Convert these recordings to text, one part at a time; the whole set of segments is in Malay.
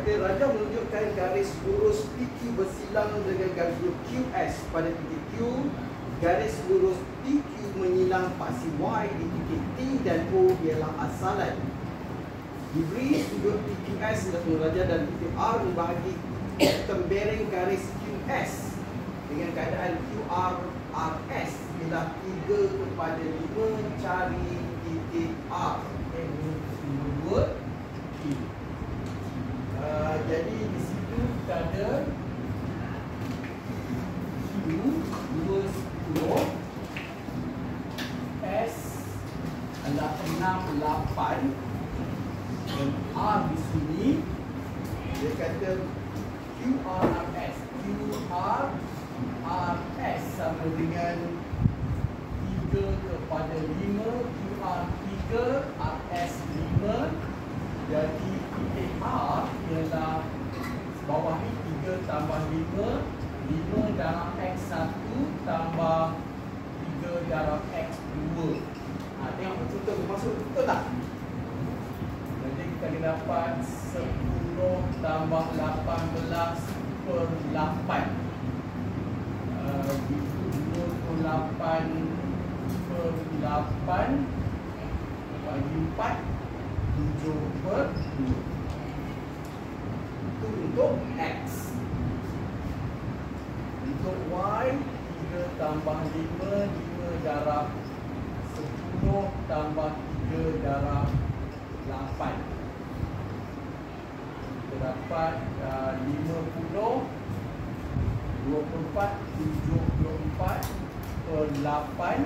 kata raja menunjukkan garis lurus PQ bersilang dengan garis lurus QS pada titik Q. Garis lurus PQ menyilang paksi Y di titik T dan O ialah asalan. Diberi sudut PQS dengan raja dan titik R membahagi tembereng garis QS dengan keadaan QRRS ialah 3/5 cari titik R. Menurut Q. Jadi di situ kita ada Q 210, S adalah 68 dan R di sini dia kata QRRS. QRRS sama dengan 3/5, QR 3, RS 5. Jadi titik R ialah bawah ni 3 tambah 5, 5 darab X1 tambah 3 darab X2. Tengok betul-betul masuk betul tak? Jadi kita akan dapat 10 tambah 18/8. 28/8 bagi 4, 7/2. Itu untuk X. Untuk Y, 3 tambah 5, 5 darab 10 tambah 3 darab 8. Kita dapat 50, 24, 74/8.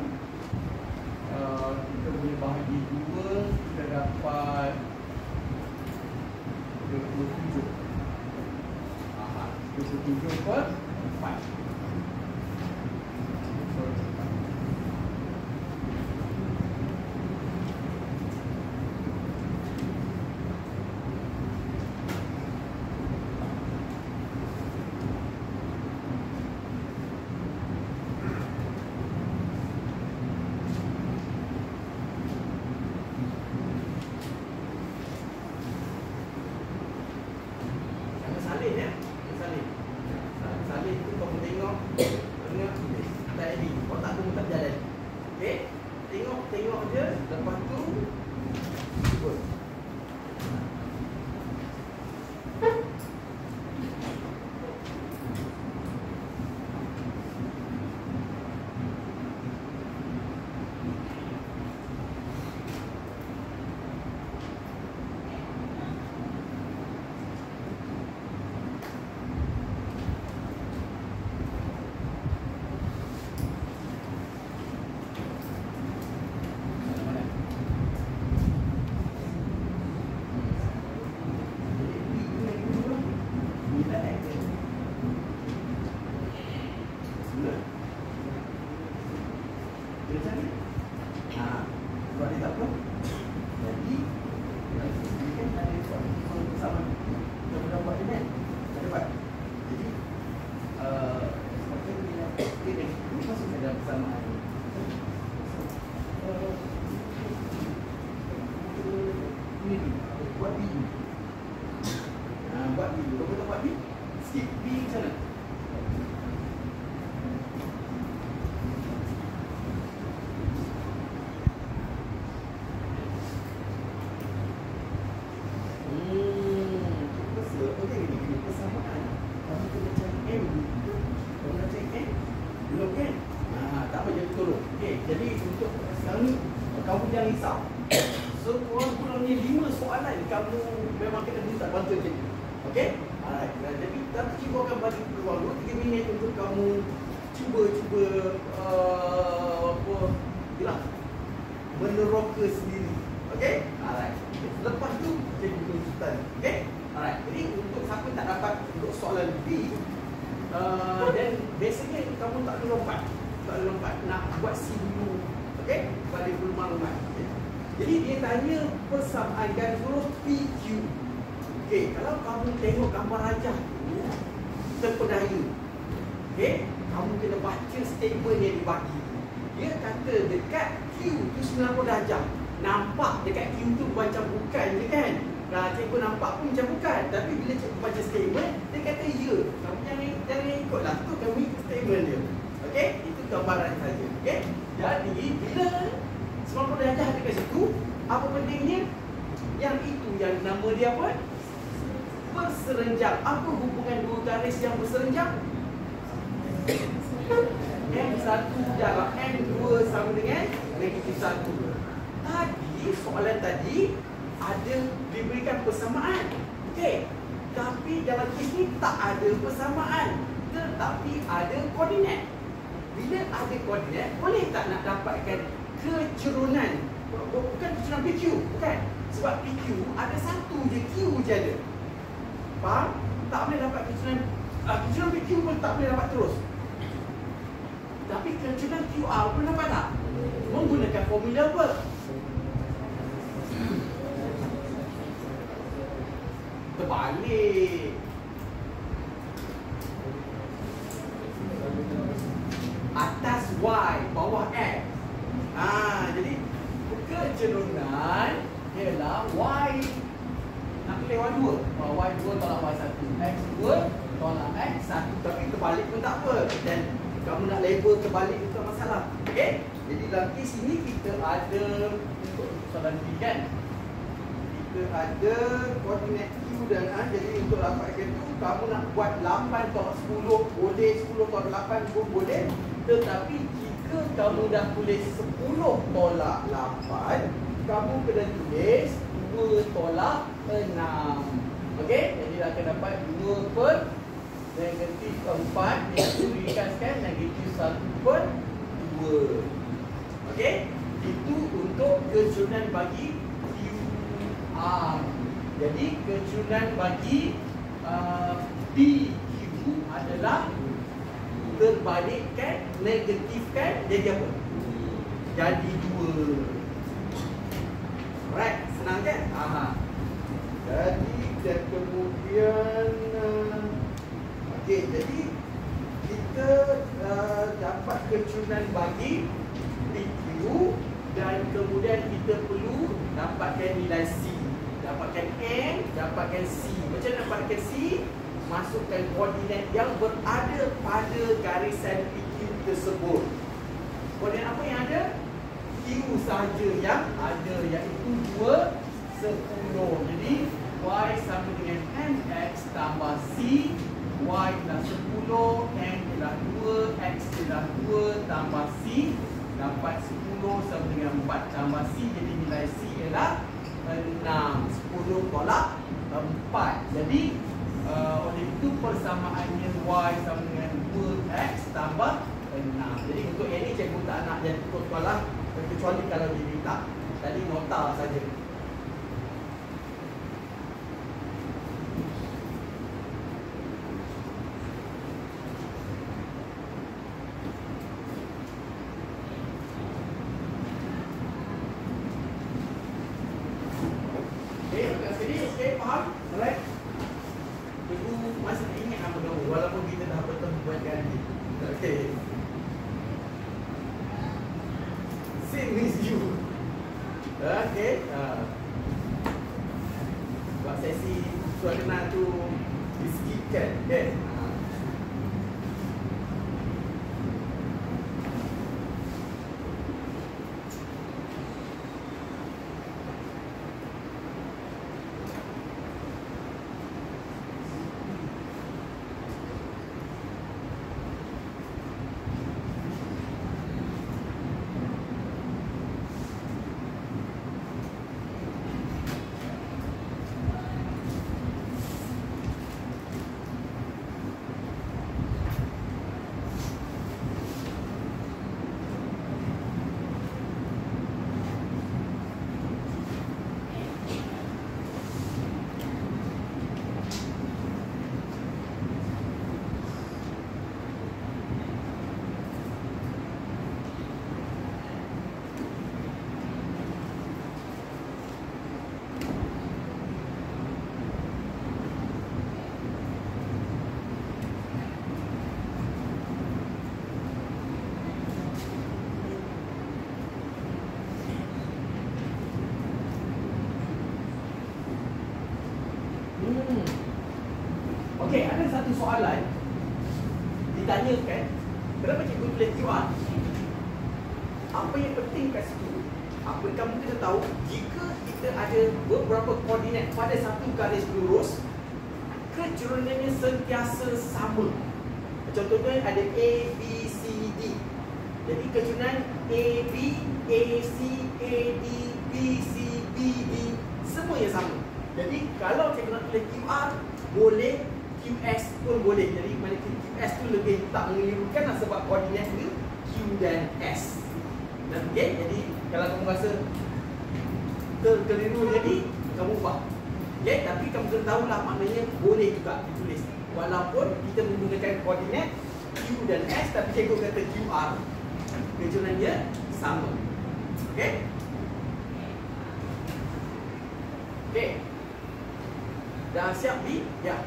Kita boleh bahagi 2, kita dapat 27. 27/4. Meneroka sendiri. Okey? Alright. Lepas tu jadi kelanjutan. Okey? Alright. Jadi untuk siapa tak dapat untuk soalan B, dan biasanya kamu tak ada lompat. Tak ada lompat. Nak buat C dulu. Okey? Pada dulu maklumat. Okay? Jadi dia tanya persamaan garis lurus PQ. Okey, kalau kamu tengok gambar rajah tu terpedaya. Okey? Kamu kena baca statement yang dibagi. Dia kata dekat Q tu 90 darjah. Nampak dekat Q tu macam bukan je kan? Nah, cikgu nampak pun macam bukan. Tapi bila cikgu baca statement, dia kata ya. Kamu jangan ikutlah. Tu kamu ikut statement dia. Okey? Itu gambaran saja. Okey? Jadi, bila 90 darjah ada kat situ, apa pentingnya? Yang itu yang nama dia apa? Berserenjang. Apa hubungan dua garis yang berserenjang? M1 darab M2 sama dengan negatif 1. Tadi, soalan tadi ada diberikan persamaan. Okey. Tapi dalam kes ni tak ada persamaan, tetapi ada koordinat. Bila ada koordinat, boleh tak nak dapatkan kecerunan? Bukan kecerunan PQ, bukan. Sebab PQ ada satu je, Q je ada. Faham? Tak boleh dapat kecerunan. Kecerunan PQ pun tak boleh dapat terus. Tapi kecerunan QR pun dapat tak? Menggunakan formula apa? Terbalik. Atas Y, bawah X. Jadi kecerunan ialah Y nak pilih Y2. Y2 tolak Y1, X2 tolak X1. Tapi terbalik pun tak apa. Dan kamu nak label terbalik itu tak masalah. Okey? Jadi dalam kes ini kita ada untuk soalan B kan? Kita ada koordinat Q dan A. Jadi untuk dapatkan itu, kamu nak buat 8 tolak 10 boleh, 10 tolak 8 pun boleh. Tetapi jika kamu dah tulis 10 tolak 8, kamu kena tulis 2 tolak 6. Okey? Jadi akan dapat 2 per negatif 4 diberikan negatif 1 per 2. Okey? Itu untuk kecerunan bagi QR. Jadi kecerunan bagi PQ adalah terbalikkan, negatifkan, jadi apa? Jadi 2. Alright, senang kan? Jadi dan kemudian okey, jadi kita dapat kecerunan bagi PQ dan kemudian kita perlu dapatkan nilai C. Dapatkan N, dapatkan C. Macam mana dapatkan C? Masukkan koordinat yang berada pada garisan PQ tersebut. Koordinat apa yang ada? Q sahaja yang ada, iaitu 2, 10. Jadi Y sama dengan MX tambah C. Y adalah 10, N adalah 2, X adalah 2 tambah C. Dapat 10 sama dengan 4 tambah C. Jadi nilai C adalah 6. 10 tolak 4. Jadi oleh itu persamaannya Y sama dengan 2X tambah 6. Jadi untuk yang ini cikgu tak nak jadi persoalan, kecuali kalau dia minta. Tadi nota saja. Okey, faham? Alright. Cikgu masih nak ingat nama kamu walaupun kita dah bertemu buat ganti. Okey. Same as you. Okey. Buat sesi suara tu diskipkan, kan? Okey, ada satu soalan ditanyakan, kenapa cikgu tulis QR? Apa yang penting kat situ? Apa kamu kena tahu, jika kita ada beberapa koordinat pada satu garis lurus, kecurunannya sentiasa sama. Contohnya ada A, B, C, D. Jadi kecurunan A, B, A, C, A, D, B, C, B, D, semua yang sama. Jadi kalau cikgu nak tulis QR, boleh, QS pun boleh. Jadi mana QS tu lebih tak mengelirukan lah, sebab koordinat dia Q dan S. Okay, jadi kalau kamu rasa keliru jadi, kamu ubah. Okay, tapi kamu kena tahu lah, maknanya boleh juga ditulis. Walaupun kita menggunakan koordinat Q dan S, tapi cikgu kata QR, kecurunan dia sama. Okay? Okay. Dah siap B? Ya.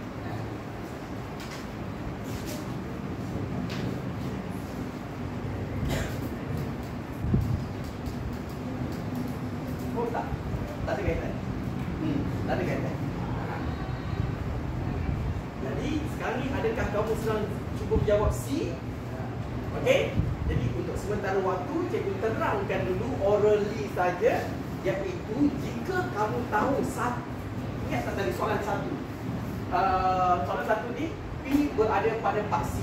Oh tak? Tak ada kaitan? Tak ada kaitan. Jadi sekarang ni, adakah kamu sedang cuba jawab C? Okey? Jadi untuk sementara waktu, cikgu terangkan dulu orally saja, iaitu jika kamu tahu satu, ingat tak tadi soalan satu? Soalan satu ni, P berada pada paksi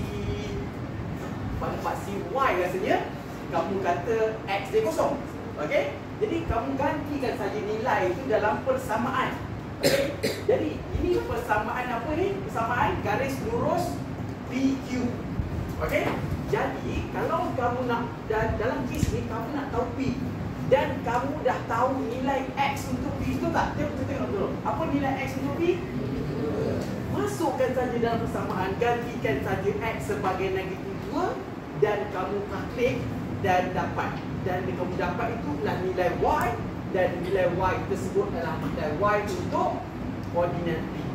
Y rasanya, kamu kata X dia kosong. Okey? Jadi kamu gantikan saja nilai itu dalam persamaan. Okay? Jadi ini persamaan apa ni? Persamaan garis lurus PQ. Okey? Jadi kalau kamu nak, dalam kes ni kamu nak tahu P dan kamu dah tahu nilai X untuk P, itu tak? Kita tengok dulu. Apa nilai X untuk P? Masukkan saja dalam persamaan, gantikan saja X sebagai negatif 2 dan kamu calculate dan dapat. Dan kamu dapat itulah nilai Y, dan nilai Y tersebut adalah nilai Y untuk koordinat P.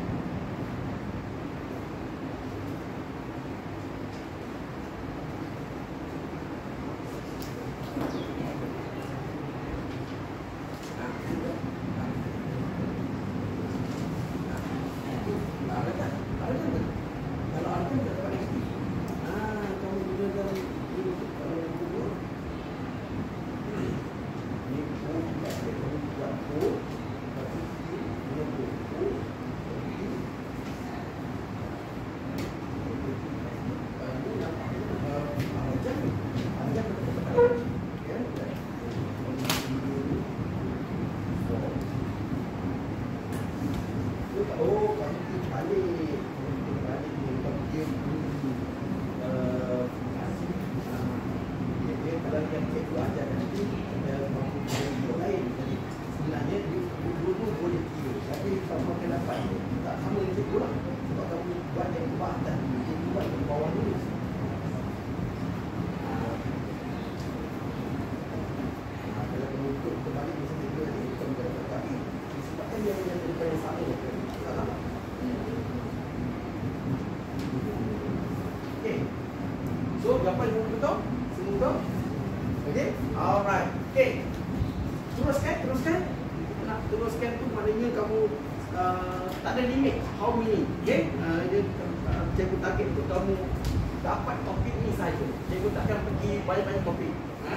So, jawapan semua betul? Semua betul? Okay? Alright. Okay. Teruskan. Nak teruskan tu maknanya kamu tak ada limit how many. Okay? Cikgu target untuk kamu dapat topik ni saja. Cikgu takkan pergi banyak-banyak topik.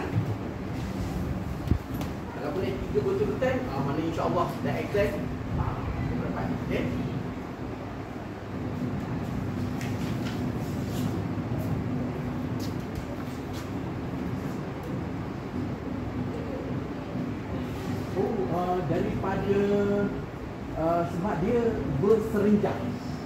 Kalau boleh 3 betul-betul, mana insyaAllah dah exam. Dapat. Okay? Daripada sebab dia berserenjang.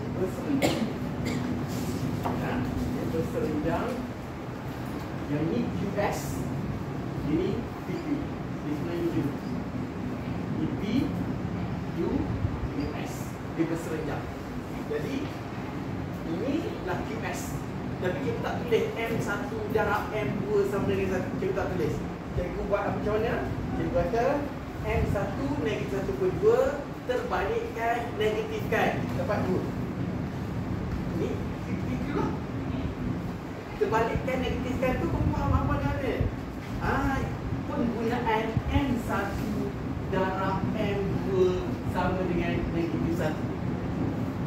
Dia berserenjang. Yang ni QS, ini PP. Ini sebenarnya Q. Ini P, Q, ini S. Dia berserenjang. Jadi ini lah QS. Tapi kita tak tulis M1 darab M2 sama dengan 1. Kita tak tulis. Cikgu buat apa macam mana? Cikgu kata M1 negatif 1/2 terbalikkan negatifkan dapat 2. Ni itu lah. Terbalikkan negatifkan tu kamu faham apa dia? Penggunaan M1 darab M2 sama dengan negatif 1.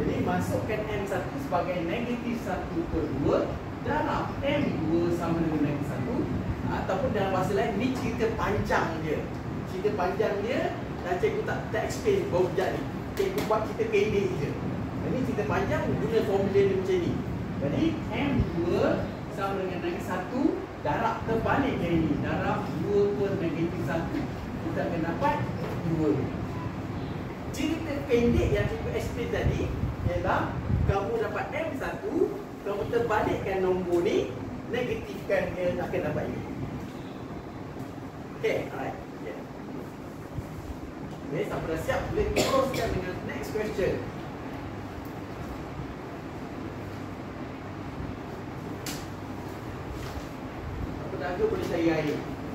Jadi masukkan M1 sebagai negatif 1/2 darab M2 sama dengan negatif 1. Ataupun dalam bahasa lain, ni cerita panjang dia. Cerita panjang dia dan cikgu tak explain baru jadi. Cikgu buat cerita pendek je. Ini cerita panjang guna formula dia macam ni. Jadi M2 sama dengan negatif 1 darab terbalik yang ini. Darab 2 per negatif 1. Kita akan dapat 2. Cerita pendek yang cikgu explain tadi ialah kamu dapat M1, kamu terbalikkan nombor ni, negatifkan dia akan dapat ini. Okay, alright. Yeah. Okay, sampai dah siap, boleh teruskan dengan next question. Apa dahaga boleh cari air?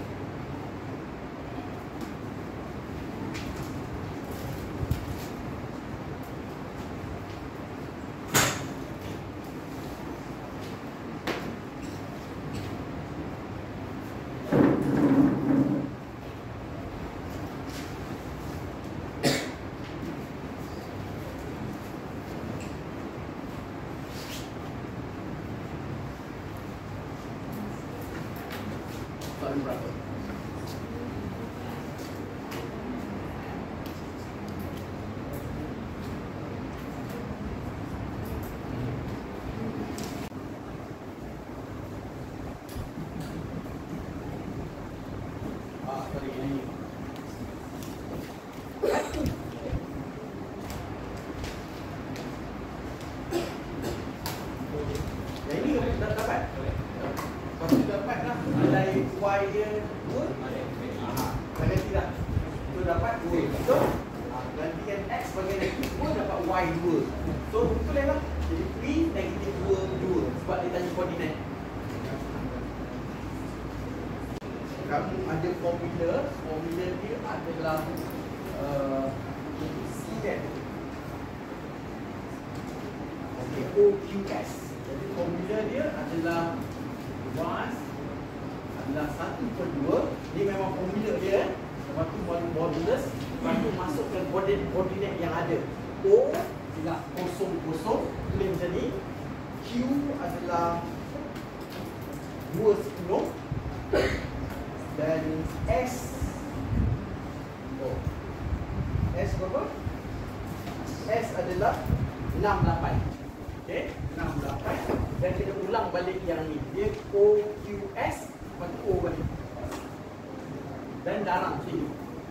Soalan berapa? Sorry, ini. Yang ini dah dapat? Pasti dapat lah. Nilai Y dia 2. Saya ganti tak? So dapat 2. So gantikan X sebagai negatif 2 dapat Y 2. So betul lah. Jadi P negatif 2 sebab dia tanya koordinat. Kamu ada formula dia adalah C-Net. Okay, OQS. Jadi formula dia adalah adalah 1/2. Ini memang formula dia. Lepas tu modulus. Lepas tu masukkan koordinat yang ada. O adalah 0, tulis macam ni. Q adalah 2/10. Dan S berapa? S adalah 68. Okay, 68. Dan kita ulang balik yang ni. Dia OQS, lepas tu O balik. Dan darab sini.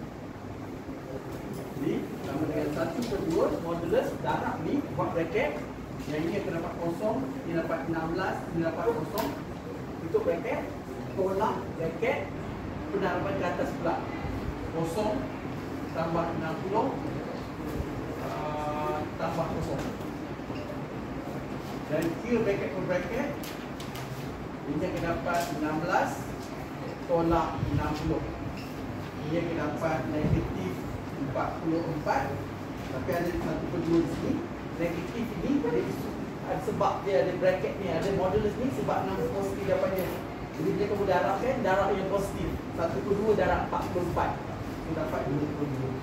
Jadi sama dengan 1/2 modulus darab ni buat bracket. Yang ini akan dapat 0, ini dapat 16, ini dapat 0. Tutup bracket, tolak bracket, pendaraban ke atas pula. 0 tambah 60 tambah 0. Dan kira bracket per bracket, ini akan dapat 16 tolak 60. Ini akan dapat negatif 44. Tapi ada 1/2 di sini. Negatif ini ada sebab dia ada bracket ni, ada modulus ni sebab 6 positif dapatnya. Jadi bila kamu darabkan, darab yang positif 1/2 darab 44. Kamu dapat 22.